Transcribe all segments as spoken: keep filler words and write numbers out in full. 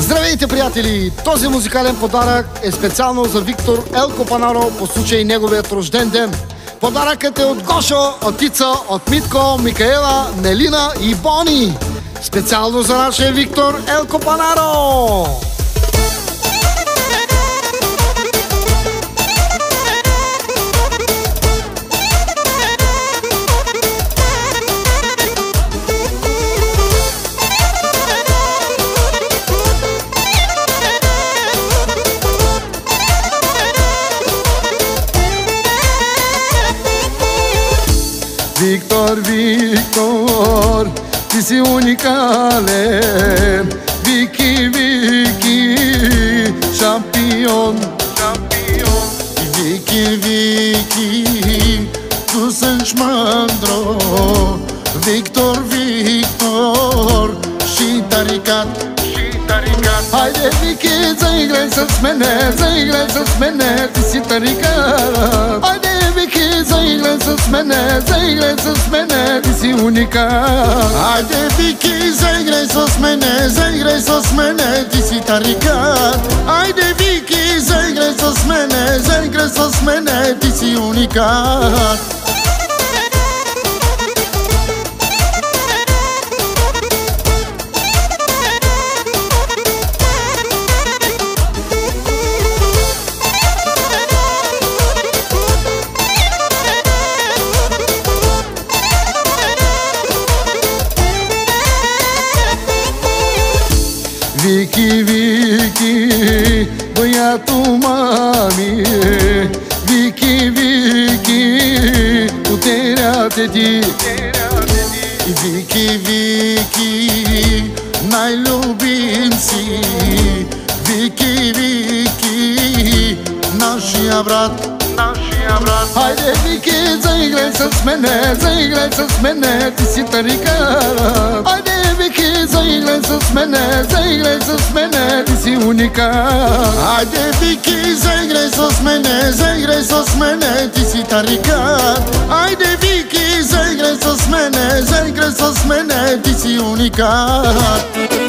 Здравейте, приятели! Този музикален подарък е специално за Виктор Елко Панаро по случай неговият рожден ден. Подаръкът е от Гошо, от Ица, от Митко, Микаела, Нелина и Бони. Специално за нашия Виктор Елко Панаро! Victor, Victor, ti si unicale. Vicky, Vicky, champion, champion. Vicky, Vicky, tu sunt mândru. Victor, Victor, și taricat, și taricat. Haide, Vicky, să-i să-ți mene, să-i să-ți mene, ti si taricat. Haide, Vicky, să-i să-ți mene, să-i să-ți mene, ti si unicat. Haide, Vicky, să-i să-ți mene, să-i să-ți mene, ti si taricat. Haide, Vicky, să-i să-ți mene, să-i să-ți mene, ti si unicat. Vicky, Vicky, băiatul mami. Vicky, Vicky, puterea de ti. Vicky, Vicky, n-ai iubinți. Vicky, Vicky, n-aș abrat, n-aș abrat. Haide, Vicky, să-i să-ți mene, să-i să-ți mene, ti si taricat. Haide, Vicky, să-i să-ți mene, să-i să-ți mene, ti si unicat. Haide, Vicky, să-i să-ți mene, să-i să-ți mene, ti si taricat. Haide, Vicky, să-i să-ți mene, să-i să-ți mene, ti si unicat.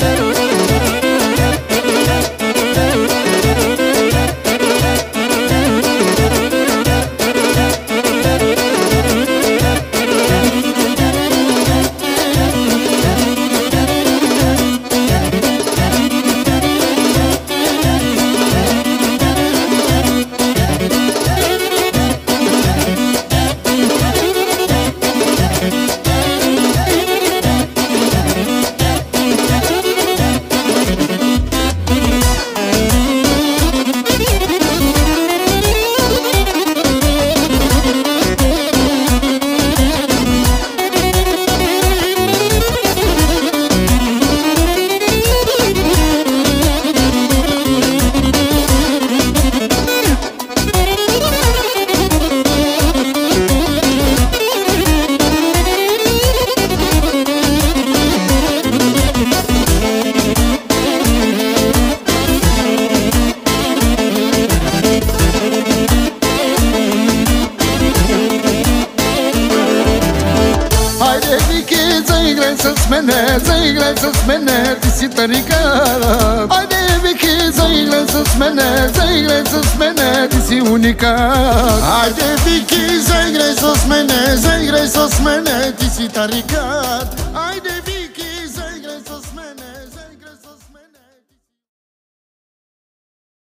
Să-ți mene, să-i să-ți mene, ti si taricat. Haide, Vicky, să-i să-ți mene, să-i să-ți mene, ti si unicat. Haide, Vicky, să-i să-ți mene, să-i să-ți mene, ti si taricat. Haide,